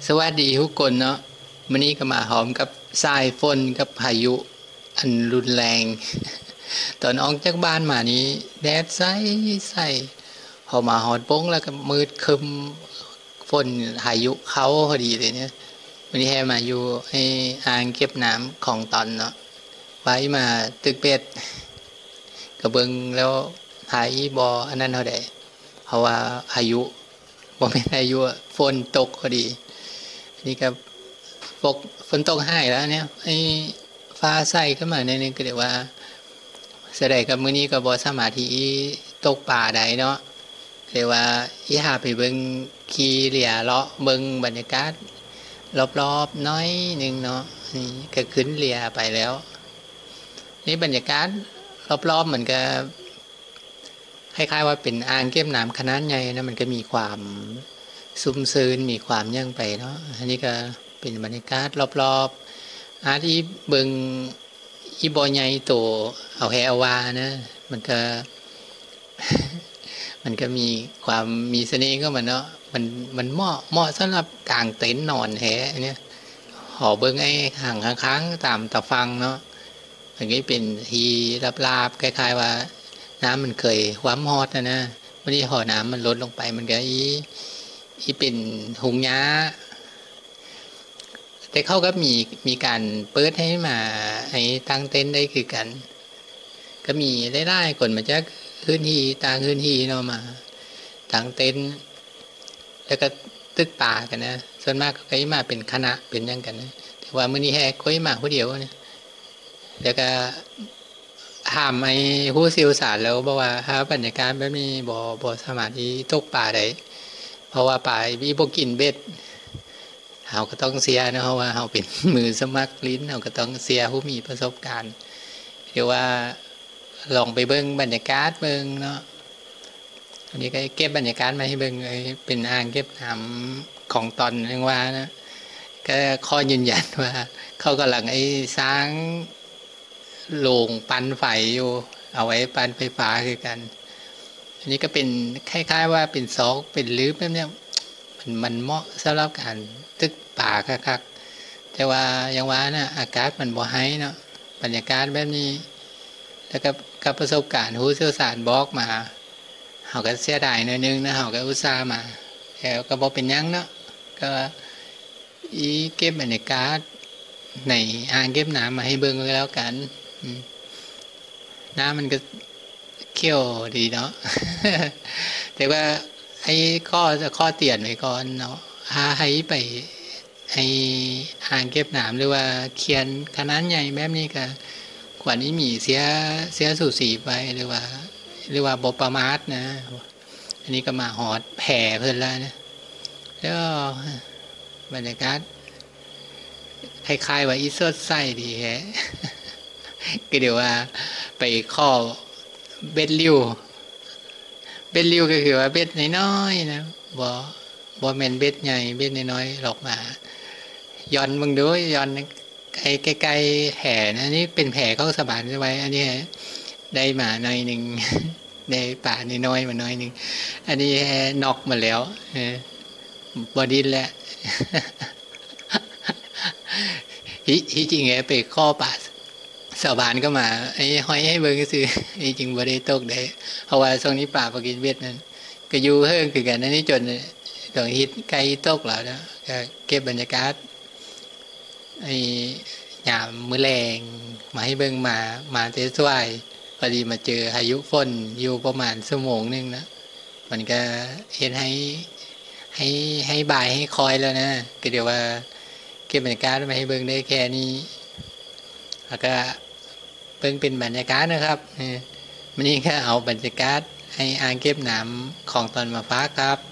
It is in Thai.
สวัสดีทุกคนเนาะวันนี้ก็มาหอมกับทรายฝนกับพายุอันรุนแรงตอนออกจากบ้านมานี้แดดใสพอมาหอดโป้งแล้วก็มืดคึมฝนพายุเข้าพอดีเลยเนี่ยวันนี้แฮมาอยู่ไออ่างเก็บน้ำของตอนเนาะไว้มาตึกเป็ดกระเบิงแล้วหายบออันนั้นเท่าใดเพราะว่าพายุบ่เป็นพายุฝนตกพอดีนี่ก็ฝนตกให้แล้วเนี่ยไอ้ฟ้าใสขึ้นมาในนี้ก็เรียกว่าแสดงกับมื้อนี้ก็บ่สามารถที่ตกป่าได้เนาะเรียกว่าอีหาไปเบิ่งขี่เหลี่ยเลาะเบิ่งบรรยากาศรอบๆน้อยนึงเนาะนี่ก็ขึ้นเหลี่ยไปแล้วนี่บรรยากาศรอบๆเหมือนกับคล้ายๆว่าเป็นอ่างเก็บน้ำขนาดใหญ่นะมันก็มีความซุ่มซื่นมีความยั่งไปเนาะอันนี้ก็เป็นบรรยากาศรอบๆอาที่เบิงอีบอใหญ่โตเอาแฮเอาวานะมันก็ มันก็มีความมีเสน่ห์ก็มันเนาะมันเหมาะสำหรับกางเต็นท์นอนแฮเนี่ยหอเบิงไอ้ห่างค้างๆตามตะฟังเนาะมันก็เป็นทีลาบๆคล้ายๆว่าน้ำมันเคยความฮอตนะวันนี้หอน้ำมันลดลงไปมันก็อีเป็นหุงย้าแต่เขาก็มีการเปิดให้มาให้ตั้งเต็นท์ได้คือกันก็มีได้คนมาจากพื้นที่ต่างพื้นที่เนาะมาตั้งเต็นท์แล้วก็ตึกป่ากันนะส่วนมากก็มาเป็นคณะเป็นยังกันนะแต่ว่ามื้อนี้แฮก็มาผู้เดียวนะแล้วก็ถามไอ้ผู้ซิวสารแล้วบอกว่าถ้าบรรยากาศแบบนี้บ่สามารถที่ตกป่าได้เพราะว่าป่ามีบ่กินเบ็ดเราก็ต้องเสียนะเพราะว่าเราเป็นมือสมัครลิ้นเราก็ต้องเสียผู้มีประสบการณ์เดี๋ยวว่าลองไปเบิ่งบรรยากาศเบิ่งเนาะอันนี้ก็เก็บบรรยากาศมาให้เบิ่งเป็นอ่างเก็บน้ำของตอนเรียกว่านะก็ข้อยืนยันว่าเขากำลังสร้างโรงปั่นไฟอยู่เอาไว้ปั่นไฟฟ้าคือกันอันนี้ก็เป็นคล้ายๆว่าเป็นซอกเป็นลืบแบบนี้มันเหมาะสำหรับการตึกป่าคักๆแต่ว่าอย่างว่านะอากาศมันบ่ให้เนาะบรรยากาศแบบนี้แล้วก็กับประสบการณ์ผู้เชี่ยวชาญบอกมาเขาก็เสียดายหน่อยนึงนะเขาก็อุตส่าห์มาแล้วก็บ่เป็นยังเนาะก็เก็บบรรยากาศในอ่างเก็บน้ำมาให้เบิ่งแล้วกันน้ำมันก็เขี้ยวดีเนาะ แต่ว่าข้อเตียนไว้ก่อนเนาะให้ไปอ่างเก็บน้ำหรือว่าเขียนขนาดใหญ่แบบนี้ก็กว่านี้มีเสียสูสีไปหรือว่าบ่ประมาทนะอันนี้ก็มาหอดแผ่เพิ่นแล้วนะแล้วบรรยากาศคล้ายๆว่าอีสดใสดีแฮะ ก็เดี๋ยวว่าไปข้อเบ็ดริ้วก็คือว่าเบ็ดน้อยๆนะบ่แม่นเบ็ดใหญ่เบ็ดน้อยๆหรอกมาย้อนมึงดูย้อนใกล้ๆแผ่นะนี่เป็นแผ่เข้าสบานไว้อันนี้ได้มาหน่อยนึง ได้ป่าน้อยๆมาหน่อยนึงอันนี้นอกมาแล้วบ่ดินแหละ ที่จริงไปข้อป่าสาวบานก็มาห้อยให้เบิ่งก็คือจริงบ่ได้ตกได้เพราะว่าช่วงนี้ป่าปกินเวทนั้นก็อยู่เฮิงคือกันอันนี้จนต้องฮิตไกลตกแล้วนะก็เก็บบรรยากาศยามมื้อแลงมาให้เบิ่งมาเตะสวยพอดีมาเจอพายุฝนอยู่ประมาณชั่วโมงนึงนะมันก็เห็นให้บ่ายให้คอยแล้วนะก็เดี๋ยวว่าเก็บบรรยากาศมาให้เบิ่งได้แค่นี้แล้วก็เพิ่งเป็นบรรยากาศนะครับวันนี้ก็เอาบรรยากาศให้อ่างเก็บน้ำของตอนมาฟ้าครับ